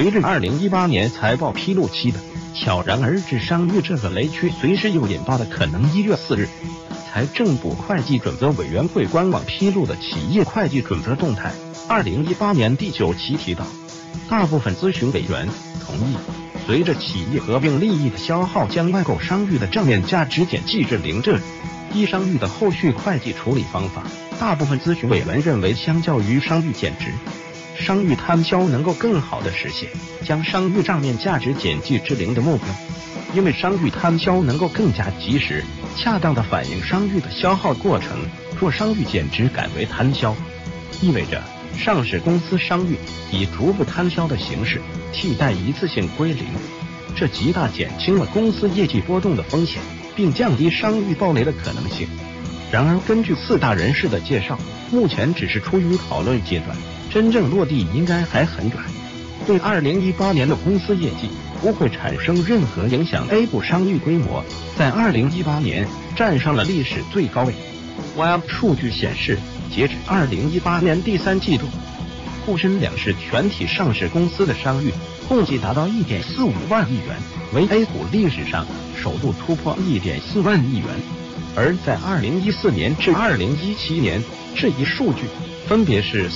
随着2018年财报披露期的悄然而至，商誉这个雷区随时有引爆的可能。1月4日，财政部会计准则委员会官网披露的企业会计准则动态2018年第9期提到，大部分咨询委员同意，随着企业合并利益的消耗，将外购商誉的账面价值减记至0。这一商誉的后续会计处理方法，大部分咨询委员认为，相较于商誉减值，商誉摊销能够更好地实现将商誉账面价值减记至0的目标，因为商誉摊销能够更加及时、恰当地反映商誉的消耗过程。若商誉减值改为摊销，意味着上市公司商誉以逐步摊销的形式替代一次性归零，这极大减轻了公司业绩波动的风险，并降低商誉暴雷的可能性。然而，根据4大人士的介绍，目前只是处于讨论阶段，真正落地应该还很远，对2018年的公司业绩不会产生任何影响。A 股商誉规模在2018年站上了历史最高位。Web 数据显示，截止2018年第3季度，沪深两市全体上市公司的商誉共计达到1.45万亿元，为 A 股历史上首度突破1.4万亿元。而在2014年至2017年，这一数据分别是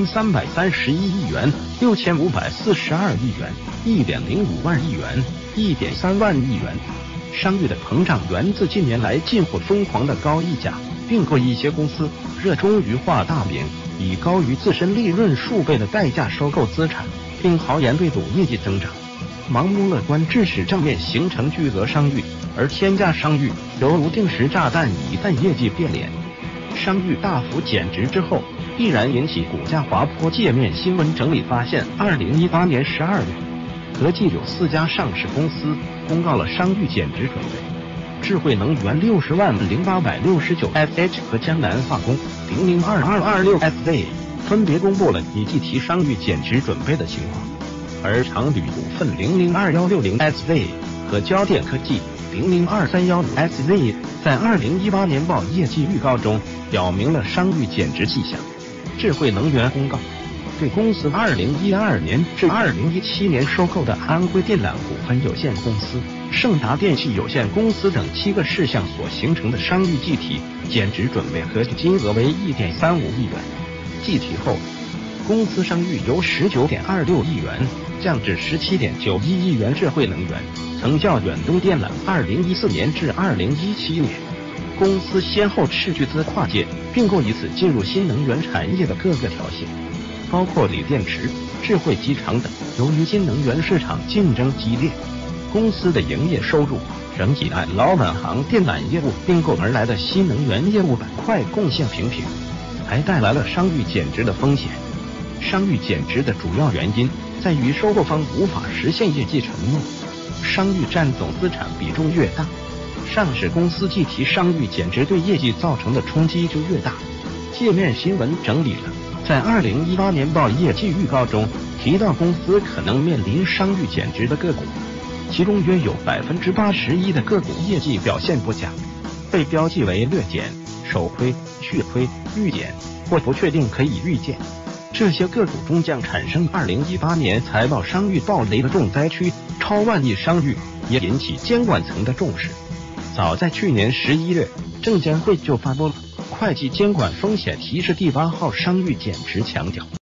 3331亿元、6542亿元、1.05万亿元、1.3万亿元。商誉的膨胀源自近年来近乎疯狂的高溢价并购，一些公司热衷于画大饼，以高于自身利润数倍的代价收购资产，并豪言对赌业绩增长，盲目乐观致使账面形成巨额商誉，而天价商誉犹如定时炸弹，一旦业绩变脸，商誉大幅减值之后，必然引起股价滑坡。界面新闻整理发现，2018年12月，合计有4家上市公司公告了商誉减值准备。智慧能源600869SH 和江南化工002226SZ 分别公布了以计提商誉减值准备的情况，而长旅股份002160SZ 和交电科技002315SZ 在2018年报业绩预告中表明了商誉减值迹象。智慧能源公告，对公司2012年至2017年收购的安徽电缆股份有限公司、盛达电器有限公司等7个事项所形成的商誉计提减值准备合计金额为1.35亿元。计提后，公司商誉由19.26亿元降至17.91亿元。智慧能源曾较远东电缆2014年至2017年，公司先后斥巨资跨界并购，以此进入新能源产业的各个条线，包括锂电池、智慧机场等。由于新能源市场竞争激烈，公司的营业收入仍倚赖老本行电缆业务并购而来的新能源业务板块贡献平平，还带来了商誉减值的风险。商誉减值的主要原因在于收购方无法实现业绩承诺，商誉占总资产比重越大，上市公司计提商誉减值对业绩造成的冲击就越大。界面新闻整理了在2018年报业绩预告中提到公司可能面临商誉减值的个股，其中约有81%的个股业绩表现不佳，被标记为略减、首亏、续亏、预减或不确定可以预见。这些个股中将产生2018年财报商誉暴雷的重灾区，超万亿商誉也引起监管层的重视。早在去年11月，证监会就发布了会计监管风险提示第8号商誉减值强调。